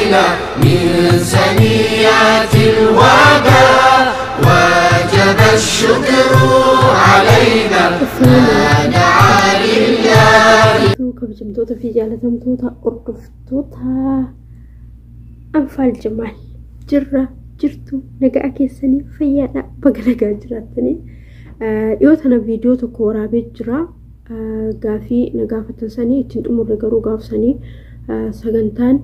علينا من ثنيات الوداع وجب الشكر علينا ما دعا لله. كبجمتوتا في جالتمتوتا أردفتوتا أنفال جمال جرة جرتو نقا كيساني فيادا بقى نقا جراتني يوتنا فيديو تكو ورابي جرا غافي نقا فتنساني تنتمو رقرو غافساني ساقنتان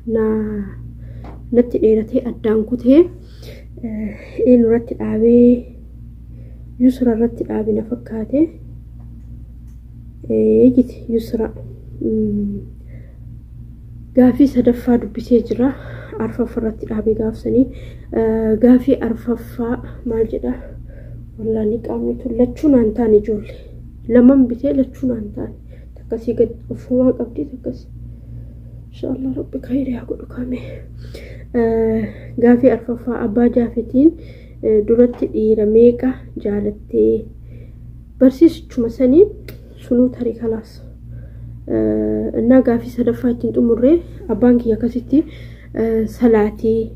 نتي ديرتي أدانكو تي إن رتي العابي يسرى رتي العابي نفكاتي يجيت يسرى غافي سدفا دبسي جرا أرفف رتي العابي غافساني غافي أرففا مالجدا والله نقامني تلچون أنتاني جولي لمن بيتي لچون أنتاني تكسي قد أفهمها قبدي تكسي إن شاء الله ربي خير يقول كامي غافي أرففا أبا جافتين درت إيراميكا جالتي برسيس چمساني سنو تاري خلاص إننا غافي سدفاتين تمره أبانكي يكسيتي صلاتي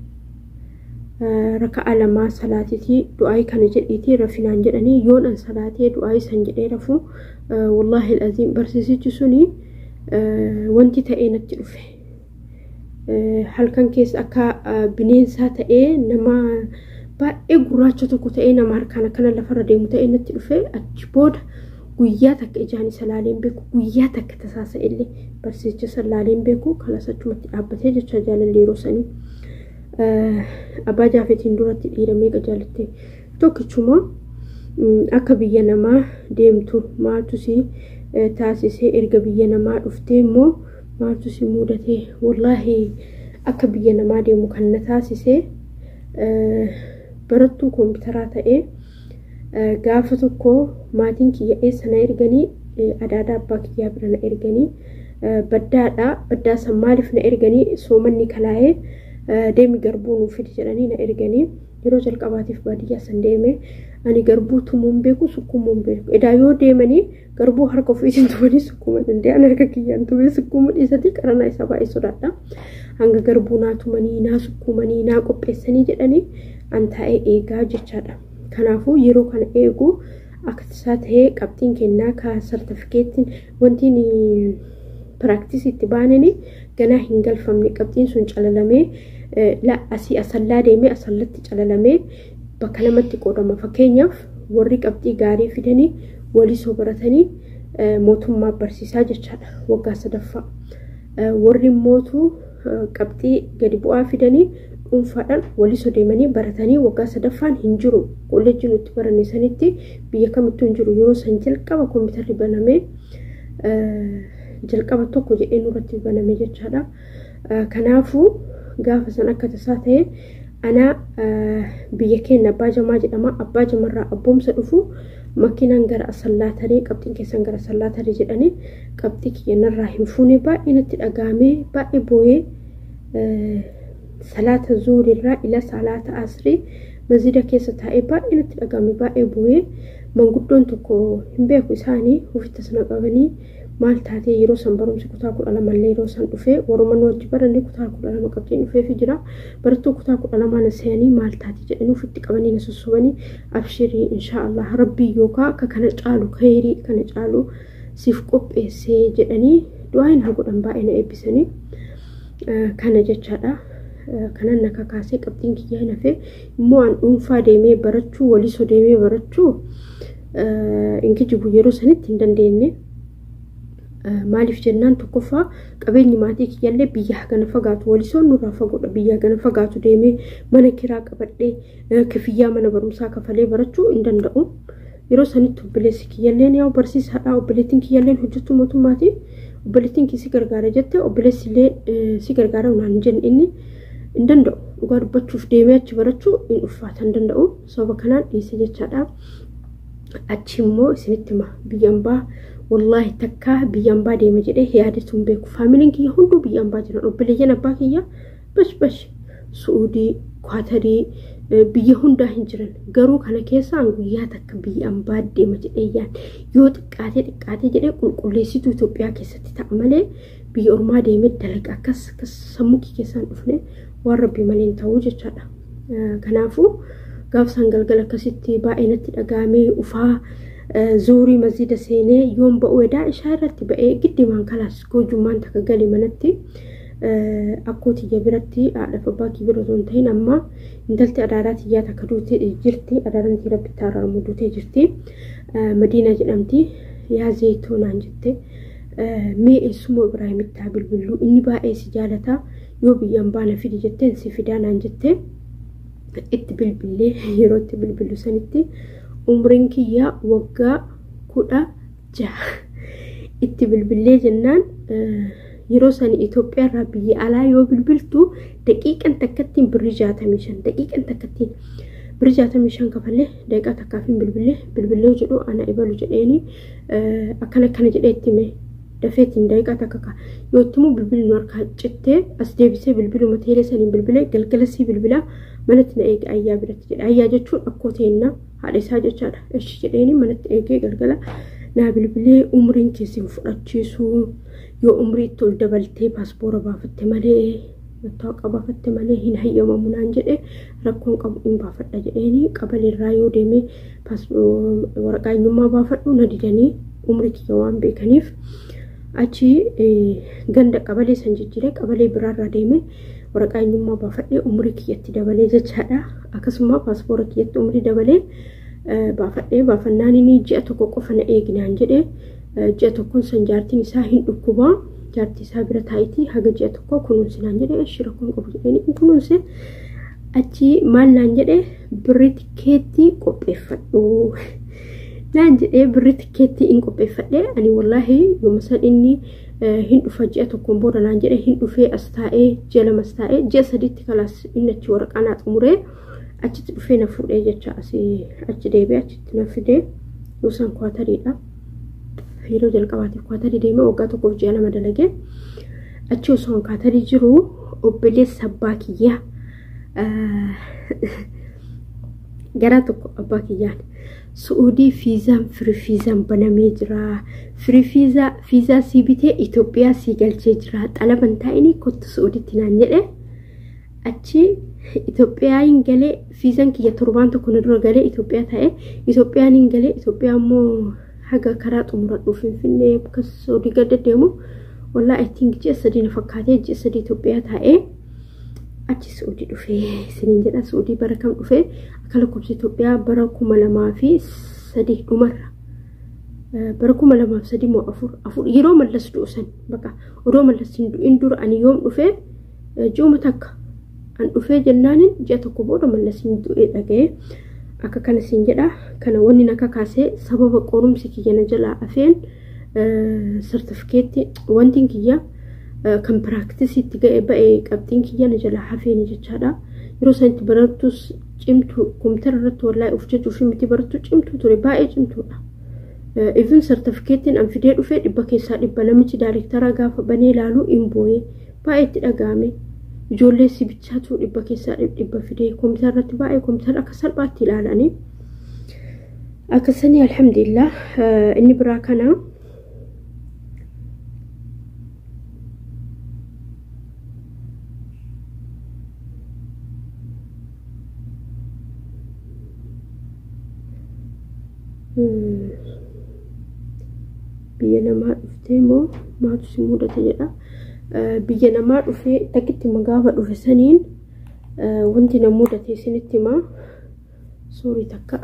ركع لما صلاتي دعاء كان جديتي رفينان جدني يون أن صلاتي دعاء سنجدي رفو والله العظيم برسيسي جسوني وانتي تأين تلوفي هل كان كيس أكا بنين ساتأي نما با إغراچو تكو تأي نما هركانا كان لفردي متأين تلوفي أجبود قوياتك إجاني سلالين بيكو قوياتك تساسا إلي برسيسي سلالين بيكو خلاصة جمتي أبتي جتشا جالا ليروساني أبا جافتين دورتي إيراميكا جالتي توكي چوما أكا بيا نما ديمتو مالتوسي تاسيسي إرقا بيا نما رفتي مو مالتوسي مودتي والله أكا بيا نما ديمو كان تاسيسي برتو كمبيوتراتا إيه غافتوكو ماتين كي سنا إرقاني أدادا باكي يابرنا إرقاني بدادا سمالفنا إرقاني سومني كلاي ديمي غربو نوفيد جراني نا إرغاني يرو جلقباتي في بادية سنديمي أني غربو تموم بيكو سكوموم بيكو إدا يو ديماني غربو هركو فيسين تواني سكومن دي أنا ركا كيان تواني سكومن إساتي كرانا إسابا إسوداتا هنگا غربو ناتوماني نا سكوماني نا قبساني جراني أنتا إيغا جيشادا كنافو يرو كان إيغو أكتسات هي قبتين كنا كا سرتفكيتين وانتيني براكتيس اتبانيني كنا هنگل فمني قبتين سنج على لا أسي أصلا ديمي أصلت على بكلمتي قدما فكينياف وري قبتي غاري فيدني ولي صبرتني موتم ما برسيسا جچادا وقا صدفا وري موتو قبتي غدي بوا فيدني فدان ولي سوديمني برتني وقا صدفان هنجرو كل جنو تبرني سنتي بيا كمتو هنجرو يرو سنجل قبا كمبيوتر بنامي جلقبة توكو جئين رتب بنامي جچادا كنافو غاف سن أكا تساتي أنا بيكين أباجا ماجي أما أباجا مرة أبوم سدفو مكينا نغر أصلاتري قبتين كيسا نغر أصلاتري جداني قبتك ينرحم فوني با إنت الأقامي با إبوي صلاة الزور الرا إلى صلاة عصري مزيدا كيسا تائبا إنت الأقامي با إبوي من قدون توكو همبيكو إساني وفي تسنقابني مال تاتي يرو سنبرم سكوتاكو على مالي يرو سندفه ورمان وجبرني كوتاكو على مقبتين في فجرة برتو كوتاكو على ما نسياني مال تاتي جانو في التقبني نسوسوني أبشري إن شاء الله ربي يوكا ككنت قالو خيري كنت قالو سيفقوب إيسي جاني دوائن هاقو دنبائنا إبساني كان جاتشادا كان نكا كاسي قبتين كيا نفه مو أن أنفا ديمي برچو وليسو ديمي برچو إنكي جبو يرو سنت تندن ديني مالف جنان تكفى قبل نماتيك يلي بيها كنا فقاتو وليسون نورا فقودا بيها كنا فقاتو ديمي من كراك قبل كفيا من برمسا كفلي برچو اندن دعو يرو سنتو بلسك يلين ياو برسيس هدا وبلتينك يلين حجتو موتوماتي وبلتينك سيقرقارة جتة وبلس اللي سيقرقارة ونانجن إني اندن دعو وقار بچوف ديميات برچو إن أفات اندن دعو صوبا كنان إيسي جتشادا أتشمو سنتما بيانبا والله تكا بيانبا دي مجده هيادتهم بيكو فاميلين كي هندو بيانبا جنان وبليجانا باكيا بش سعودي قاتري بيا هندا هنجران غرو كان كيسا انغويا تك بيانبا دي مجده يان يو تقاتي جده قلقليسيتو إثيوبيا كيستي تعمله biyya ormaa deemee dalaga akkas sammuu keessaan dhufne waan rabbi maleen ta'uu jechaadha. Kanaafuu gaafsaan galgala akkasitti baay'ee natti dhagaamee ufaa zuurii masjida seenee yoon ba'u edaa ishaa irratti ba'ee giddimaan kalaas goojummaan takka gali manatti akkooti biratti haadhaaf abbaa kii bira osoo hin ta'in amma intalti adaaraa tiyyaa takka duutee jirti. Adaaranti rabbi taaramu duutee jirti. Madiina jedhamti. Yaa zayitoonaan jette mee eessumoo Ibraahimitti haa bilbillu inni baay'ee si jaalata yoo biyyaan baana fidi jetteen si fidaanaan jette. Itti bilbilee yeroo itti bilbilu sanitti umriin kiyyaa waggaa 16 itti bilbilee jennaan yeroo sani Itoophiyaa irraa biyya alaa yoo bilbiltu daqiiqan takkattiin birri 65 daqiiqan takkattiin birri 65 kafalee daqiiqaa takkaafin bilbilee jedhu ana ibalu jedheeni akkana jedhee itti mee dafeetiin daqiiqaa takka yoo ittimu bilbilnu harkaa cittee as deebisee bilbiluma teelee saniin bilbilee galgalasii bilbilaa manatti na eege ayyaa biratti jedhe. Ayyaa jechuun akkoo teenna haadha isaa jechaadha. Ishi jedheeni manatti eegee galgala naa bilbilee umriin keessi fudhachiisu yoo umrii itti ol dabaltee paaspoora baafatte malee mattaaqa baafatte malee hin hayyamamu naan jedhe rakkoon qabu hin baafadha jedheeni qabaleerraa yoo deemee waraqaa eenyummaa baafadhu na didanii umrii kiyya waan beekaniif achi ganda qabalee san jijjiiree qabalee biraarraa deemee waraqaa eenyummaa baafadhee umrii kiyyatti dabalee jechaadha. Akkasuma paaspoora kiyyatti umrii dabalee baafadhee baafannaan inni ji'a tokko qofa na eeginaan jedhee ji'a tokkoon san jaartiin isaa hin dhukkubaa jaartii isaa bira taa'itii haga ji'a tokko kunuunsinaan jedhee ishi rakkoon qabu jedhanii hin kunuunse. Achi maal naan jedhee birri tikeettii qopheeffadhu naan jedhee birri tikeettii hin qopheeffadhee ani wallaahi yooma san inni hin dhufa ji'a tokkoon booda naan jedhee hin dhufee as taa'ee ji'a lamas taa'ee ji'a sadiitti kalaas inni achi waraqaa naa xumuree achitti dhufee na fuudhee jecha achi deebi'ee achitti na fidee yoosan kwaatariidha. Yeroo jalqabaatiif kwaatarii deemee waggaa tokkoof ji'a lama dalagee achi osoo kwaatarii jiru obboleessa abbaa kiyyaa garaa tokko abbaa kiyyaan Suudii fiizaan firii fiizaan banamee jira. Firii fiizaa sii bitee Itoophiyaa sii galchee jira. Xalaban taa'inii kottu Suudiitti naan jedhe achi Itoophiyaa hin galee fiizaan kiyya torbaan tokko na dura galee Itoophiyaa taa'ee Itoophiyaan hin galee Itoophiyaa immoo haga karaa xumuradhu Finfinnee bakka Suudii gad deemu wallaahi ittiin ji'a sadii na fakkaatee ji'a sadii Itoophiyaa taa'ee achi Suudii dhufee isiniin jedha. Suudii bara kam dhufee akka lakkoofsa Itoophiyaa bara 2003 dhumarra bara 2003 moo afur yeroo mallas du'usan bakka odoo mallas hin du'in dura ani yoom dhufee ji'uma takka an dhufee jennaanin ji'a tokko booda mallas hin du'ee dhaga'ee akka kana siin jedha. Kana wanni naka kaasee sababa qorumsi kiyya na jalaa afeen sertifikeetti wantiin kiyya kan piraaktiisiitti ga'e ba'ee qabxiin kiyya na jalaa hafeen jechaadha. Yeroo sanatti barattus cimtuu kompiitara irratti wallaahi of jechuuf miti barattu cimtuu ture baay'ee cimtuudha. Even sertifikeettiin an fidee dhufee 100 keessaa 100 namichi daayirektara gaafa banee ilaalu hin boo'ee baay'ee itti dhaga'ame. Ijoollee si bichaatu 100 keessaa 100 fidee kompiitara irratti baay'ee kompiitara akka salphaatti ilaalanii akkasanii alhamdulillah. Inni biraa kana biyya namaa dhuftee moo maatu si mudate jedha. Biyya namaa dhufee takkitti magaafa dhufe saniin wanti na mudate isinitti himaa soorii takka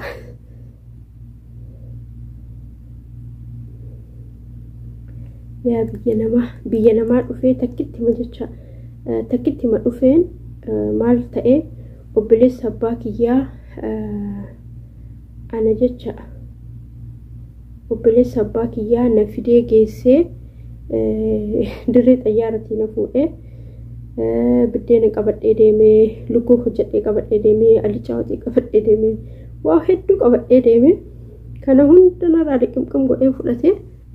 yaa biyya namaa dhufee takkitti ma jecha takkitti ma dhufeen maal ta'ee obboleessa abbaa kiyyaa ana jecha obboleessa abbaa kiyyaa na fidee geessee dirree xayyaaratii na fuudhee biddeena qabadhee deemee lukkuu hojjedhee qabadhee deemee alichaa waxii qabadhee deemee waa hedduu qabadhee deemee kana hunda narraa liqimqim godhee fudhatee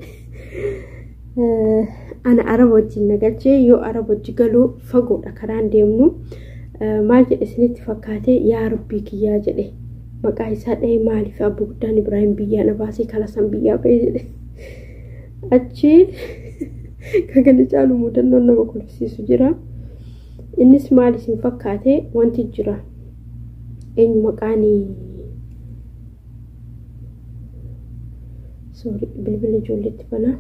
ana araba wajjin nagalchee yoo araba wajji galuu fagoodha karaan deemnu maal jedhe isinitti fakkaatee yaa rabbii kiyyaa jedhe maqaa isaa dhahee maaliif abbu guddaan Ibraahim biyyaa na baasee kalasan biyyaa ba'ee jedhe achi كان جالو مودنو نما كل سيسو جرا إنس مالي سنفكاته وانتي جرا إن مكاني سوري بالبل جولت بنا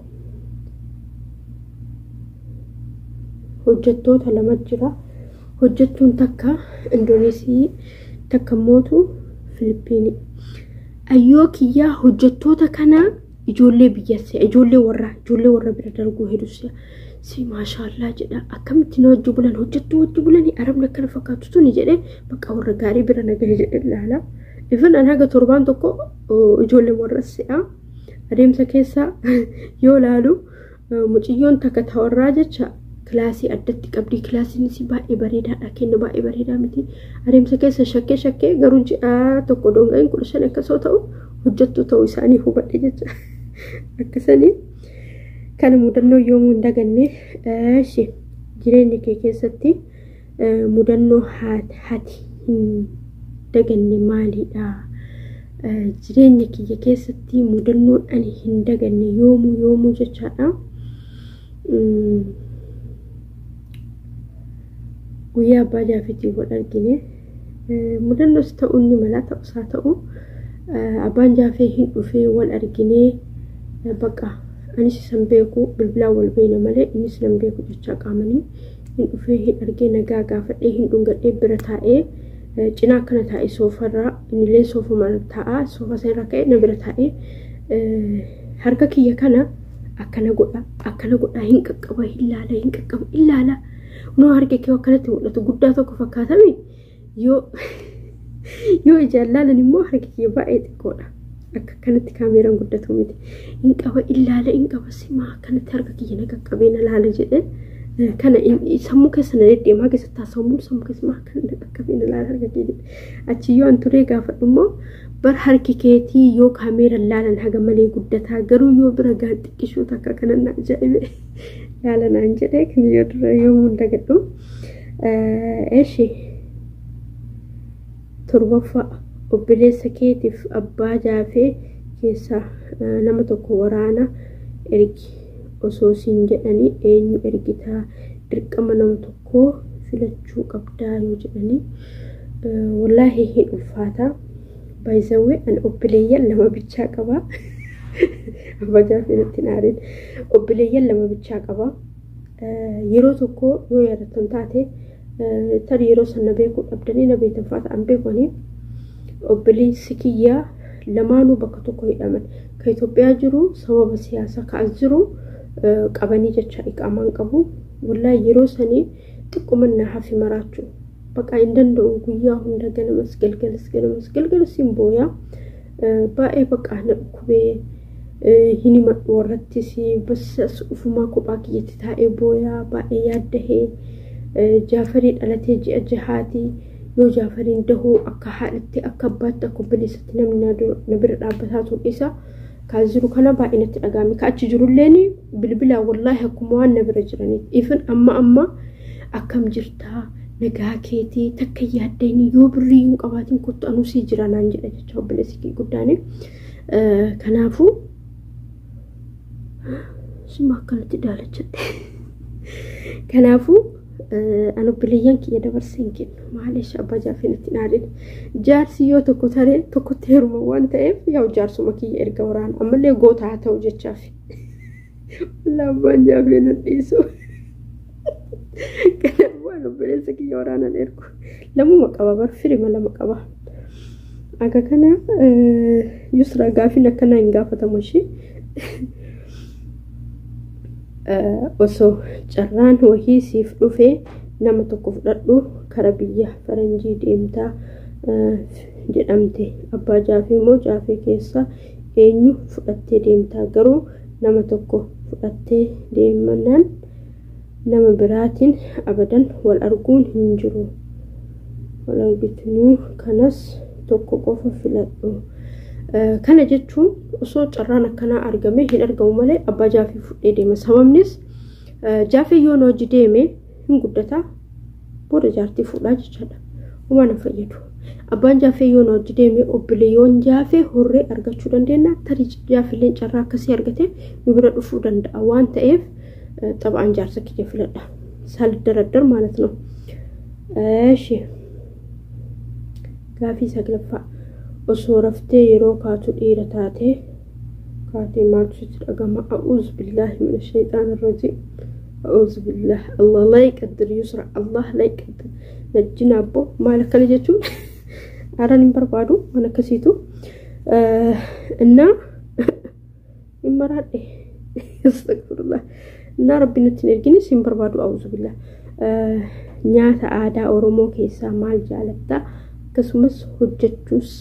hojjettoota lama jira hojjettuun takka Indoneesii takka mootu Filipiinii ayyoo kiyyaa hojjettoota kana ijoollee biyyasee ijoollee warra bira darguu hedduusaa si maashaallah jedha akkamitti na wajji bulan hojjettuu wajji bulanii arabni akkana fakkaatu tuni jedhee bakka warra gaarii bira nagahee jedhe ilaala ifin an haga torbaan tokko ijoollee warra si'a adeemsa keessa yoo laalu muciyyoon takka tawarraa jecha كلاسي أدت قبلي كلاسي نسي باقي بريدة لكن باقي بريدة متي أريم سكيس شكي قروج تقولون إن كل شيء كسوتو وجدت تويساني هو بديت أكسني كان مدنو يوم دعني شيء جريني كيستي مدنو هاتي دعني مالي جريني كيستي مدنو أني هندعني يوم جتشا ويا باجا في تيبول أرجينه مدن نستأني ملاتا أساتأو أبان جافيه وفي والأرجينه بقى أنيس سنبيكو بالبلا والبين ملء إنيس سنبيكو جتشا قامني إن وفيه أرجينه جاجا فإيه دونجا إبرتاء جنا كنتاء سوفرا إن لين سوف مرتاء سوف سيركاء نبرتاء حركة كي كنا أكنا قولا هنك قبا إلا لا نو هركي كيو كانت ولاتو قداتو كفاكاتامي يو إجالة نمو هركي باقي تقولا كانت كاميرا قداتو ميدي إنك إلا لا إنك بسيما كانت هركي ينكا قبينا لها جده كان يسمو كسنا ندي ما كستا سمو كسما كان قبينا لها هركي جده أتي يو أنتوري قافت أمو بر هركي كيتي يو كاميرا لالا نحاق مالي قداتها قرو يو برقات كيشو تاكا كان نعجائبه لا نانجده كن يدر يوم دغدو ايشي تربفا وبليس كيتف ابا جافي كيسا نمتكو ورانا اريكي وسوسين جدني اين اريكيتا درقم نمتكو فلچو قبدا يجدني والله هي الفاتا بايزوي ان اوبليا لما بيچا قبا أبجا في التنارين أبليا لما بتشاقبا يروتوكو يو يرتن تاتي تري يرو سنبيكو أبدني نبي تنفات أمبيكوني أبلي سكيا لمانو بكتوكو يأمن كيتو بياجرو سبب سياسة كأزرو قباني جتشا إقامان قبو والله يرو سني تقو منها في مراتشو بقى عندن دو قويا هندا مسجل سيمبويا باقي بقى نقبي هني ما ورتسي بس أفما كوباكي يتتاعي بويا باقي ياده جافرين التي جهاتي يو جافرين دهو أكا حالتي أكا بات أكو بليستنا من نبر الأبتات والإسا كازرو كان باقي نتلقامي كأتجرو ليني بالبلا والله كموان نبر جراني إفن أما أكام جرتا نقاكيتي تكي ياديني يو بريون قواتين كنت أنوسي جرانان جدا جاو بلسيكي قداني كنافو سما كانت دالت كنافو أنا بليان كي يدبر سينكين معلش أبا جافين التنارين جارسي يو تكو تيرو موان تايف يو جارسو مكي إرقا وران أما اللي قوتا عطاو جاتشافي والله أبا جافين الإيسو كنافو أنا بليان سكي وران الإرقو لمو مقابا برفري ملا مقابا أكا كنا يسرا قافين كنا إنقافة مشي osoo carraan wahii siif dhufee nama tokko fudhadhu kara biyya faranjii deemtaa jedhamte abbaa jaafee moo jaafee keessa eenyu fudhattee deemtaa garuu nama tokko fudhattee deemanaan nama biraatiin abadan wal arguun hin jiru wal argitinuu kanas tokko qofa filadhu kana jechuun osoo carraan akkana argame hin argamu malee abbaa jaafee fudhee deema sababnis jaafee yoo hojii deeme hin guddata booda jaartii fudhaa jechaadha waan fayyadu abbaan jaafee yoo hojii deeme obboleeyyoon jaafee horree argachuu dandeenya tarii jaafileen carraa akkasii argate nu bira dhufuu danda'a waan ta'eef طبعا جارسك كيف لا سال الدردر مالتنا ايش كافي سقلفا وصورفتي يرو كاتو إيرتاتي كاتي مارتشت أجمع أعوذ بالله من الشيطان الرجيم أعوذ بالله الله لا يقدر يسرع الله لا يقدر نجنا بو مالك اللي جتو أراني بربادو أنا كسيتو إننا إمرات استغفر الله إن ربنا تنرجني سين بربادو أعوذ بالله نيات عادة أورومو كيسا مال جالتا كسمس حجتوس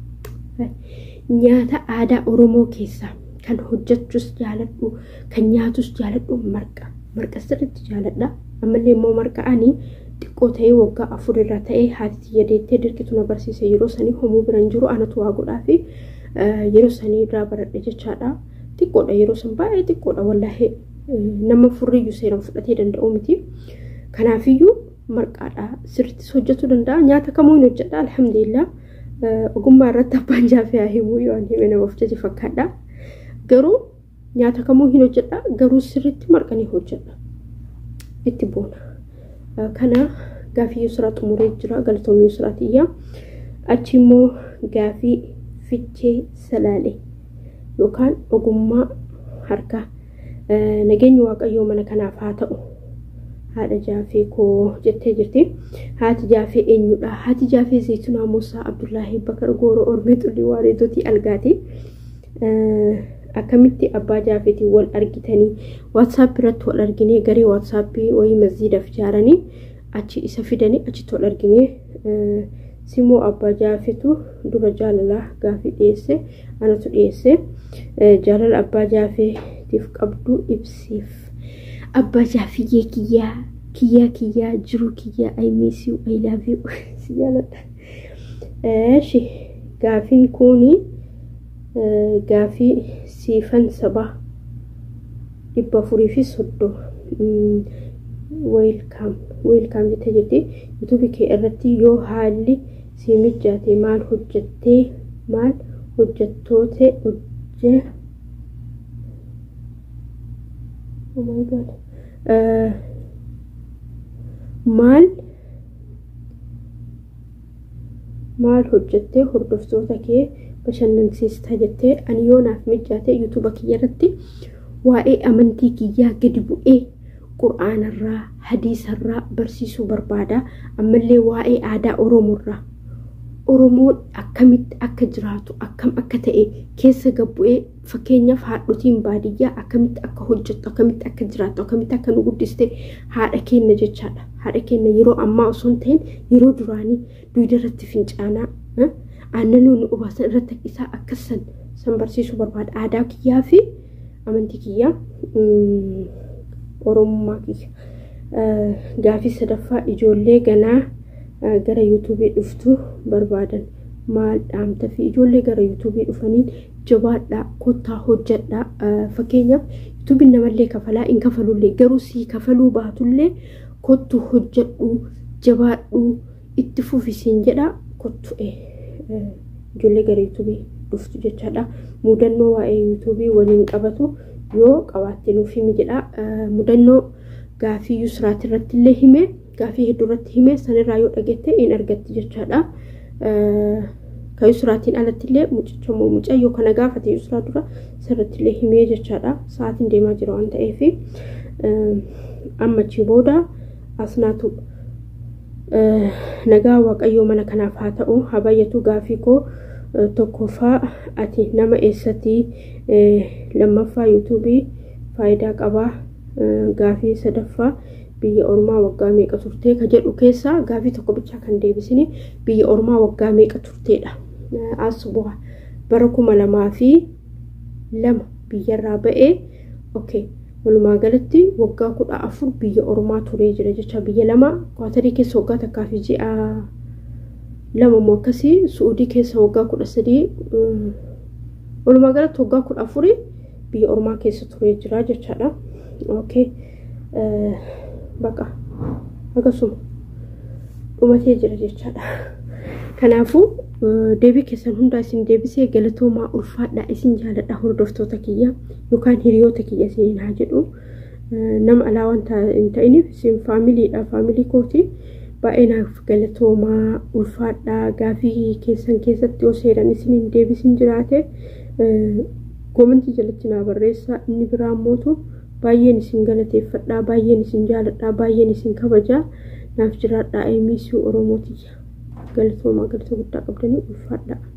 نيات عادة أورومو كيسا كان حجتوس جالتو كان نياتوس جالتو مرقة سرت جالتا أما اللي مو مرقة أني تقوتي وقا أفور الراتي هاتي يديتي دركتو نبرسيسي يروساني همو برنجرو أنا تواغو رافي يروساني درابر رجاچادا تقودا يروسان باي تقودا والله نما فريو سيران فدتي دندو متي كنافيو مرقادا سرت سوجتو دندا نياتا كمو نوجدا الحمد لله وقما رتا بانجافي هيمو يواني من وفتي فكادا غرو نياتا كمو هينوجدا غرو سرت مرقني هوجدا اتبونا كنا غافي يسرات مريجرا غلطوم يسراتيا اتشيمو غافي فيتشي سلالي يوكان وقما حركه نجني واقعيو من كنا فاتو هذا جافي كو جتة جرتي هات جافي إنيو هات جافي زيتنا موسى عبد الله بكر غورو أرميت اللي واردتي ألقاتي أكملتي أبا جافي تي والأرجتني واتساب رت والأرجني غري واتسابي وهي مزيد فجارني أشي إسافدني أشي والأرجني سيمو أبا جافي تو دور جالله جافي إيسه أنا تو إيسه جالل أبا جافي تفك أبدو إبسيف أبا جافي كيا جرو كيا I miss you I love you سيالة شي غافين كوني غافي سيفن سبا إبا فوري في صدو ويلكام جتي يوتيوبي كي إرتي يو حالي سيميت جاتي مال حجتوتي أجه oh my god maal hojjette hordoftoota kee bashannansiista jettee ani yoonaaf mijjaate yuutuuba kiyyarratti waa'ee amantii kiyyaa gadi bu'ee qur'aanarraa hadiisarraa barsiisuu barbaada ammallee waa'ee aadaa oromoorraa oromoon akkamitti akka jiraatu akkam akka ta'e keessa gabbu'ee fakkeenyaaf haadhotiin baadiyyaa akkamitti akka hojjettu akkamitti akka jiraatu akkamitti akka nu guddiste haadha keenya jechaadha haadha keenya yeroo ammaa osoo hin ta'in yeroo duraanii duyda irratti fincaanaa aannan nu ubaasan irratti isaa akkasan san barsiisuu barbaada aadaa kiyyaa fi amantii kiyyaa oromummaa kiyya gaafii sadaffaa ijoollee ganaa gara YouTube dhuftu barbaadan maal dhaamta fi ijoollee gara YouTube dhufaniin jabaadha kottaa hojjedha fakkeenyaaf YouTube namallee kafalaa in kafalullee garuu si kafaluu baatullee kottu hojjedhu jabaadhu itti fufisiin jedha kottu ijoollee gara YouTube dhuftu jechaadha mudannoo waa'ee YouTube waliin qabatu yoo qabaatte nuuf himi jedha mudannoo gaafii yusraati irratti illee hime gaafii hedduu irratti hime sanirraa yoo dhagette in argatti jechaadha ka yusraatiin alatti illee mucichamoo mucayyoo kana gaafate yusraa dura sirratti illee hime jechaadha sa'aatiin deemaa jira waan ta'eef ammachi booda asnaatu nagaa waaqayyoo mana kanaaf haa ta'u habayyatu gaafii koo tokkoffaa ati nama eessatti lammaffaa yuutuubii faayidaa qabaa gaafii sadaffaa biyya ormaa waggaa meeqa turtee ka jedhu keessa gaafii tokko bicha kan deebisini biyya ormaa waggaa meeqa turteedha asbuha bara 2002 biyyarraa ba'ee okay walumaa galatti waggaa 14 biyya ormaa turee jira jecha biyya lama kwaatarii keessa waggaa takkaa fi ji'a lama moo akkasii suudii keessa waggaa 13 walumaa galatti waggaa 14 biyya ormaa keessa turee jira jechaadha okay baqa akkasuma dhumatee jira jechaadha kanaafu deebii keessan hundaa isin deebisee galatoomaa ulfaadha isin jaaladha hordoftoota kiyya yookaan hiriyoota kiyya isin haa jedhu nama alaa wanta hin ta'iniif isin faamiliidha faamilii kooti baay'ee naaf galatoomaa ulfaadhaa gaafii keessan keessatti yoo seeran isin hin deebisin jiraate komentii jalatti naa barreessaa inni biraan mootu baay'een isin galateeffadhaa baay'een isin jaaladhaa baay'een isin kabajaa naaf jiraadhaa miisuu oromootii galatoomaa galata guddaa qabdanii ulfaadhaa